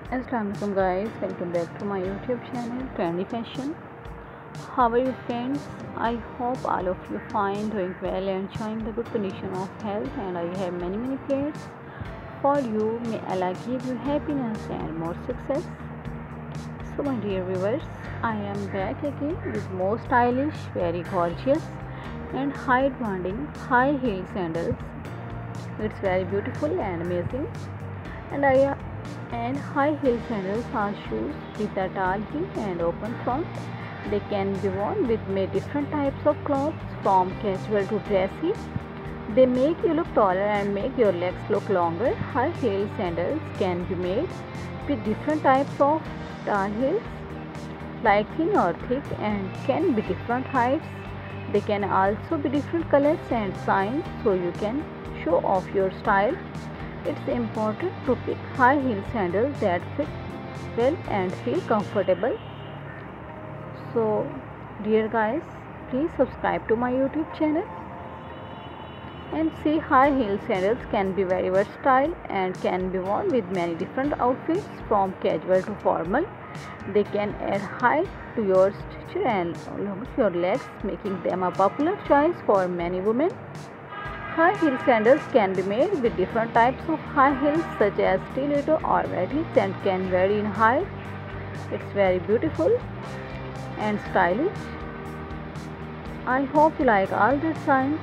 Assalamualaikum guys, welcome back to my YouTube channel Trendy Fashion. How are you friends? I hope all of you fine, doing well and enjoying the good condition of health, and I have many plans for you. May Allah give you happiness and more success. So my dear viewers, I am back again with more stylish, very gorgeous and high demanding high heel sandals. It's very beautiful and amazing, and I and high heel sandals are shoes with a tall heel and open front. They can be worn with many different types of clothes from casual to dressy. They make you look taller and make your legs look longer. High heel sandals can be made with different types of tall heels, like thin or thick, and can be different heights. They can also be different colors and designs, so you can show off your style. It's important to pick high heel sandals that fit well and feel comfortable. So, dear guys, please subscribe to my YouTube channel and see high heel sandals can be very versatile and can be worn with many different outfits from casual to formal. They can add height to your stature and longer your legs, making them a popular choice for many women. High heel sandals can be made with different types of high heels such as stiletto or wedges and can vary in height. It's very beautiful and stylish. I hope you like all the designs.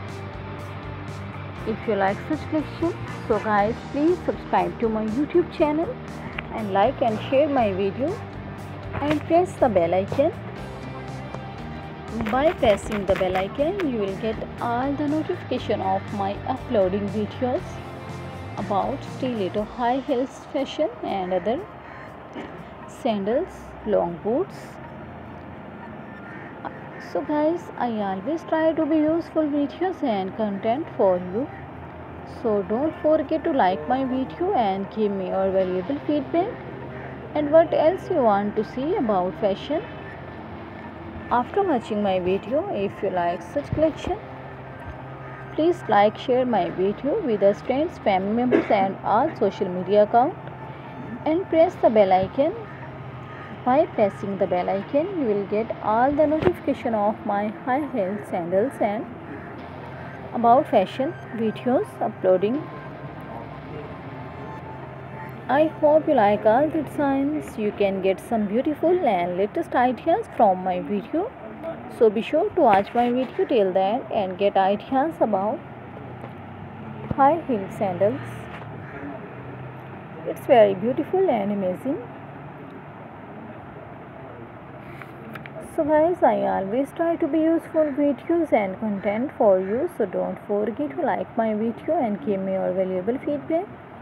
If you like such collection, so guys, please subscribe to my YouTube channel and like and share my video and press the bell icon. By pressing the bell icon, you will get all the notification of my uploading videos about stiletto, high heels fashion and other sandals, long boots. So guys, I always try to be useful videos and content for you. So don't forget to like my video and give me your valuable feedback and what else you want to see about fashion. After watching my video, if you like such collection, please like, share my video with your friends, family members and all social media account and press the bell icon. By pressing the bell icon, you will get all the notification of my high heel sandals and about fashion videos uploading. I hope you like all the designs. You can get some beautiful and latest ideas from my video. So be sure to watch my video till the end and get ideas about high heel sandals. It's very beautiful and amazing. So guys, I always try to be useful videos and content for you. So don't forget to like my video and give me your valuable feedback.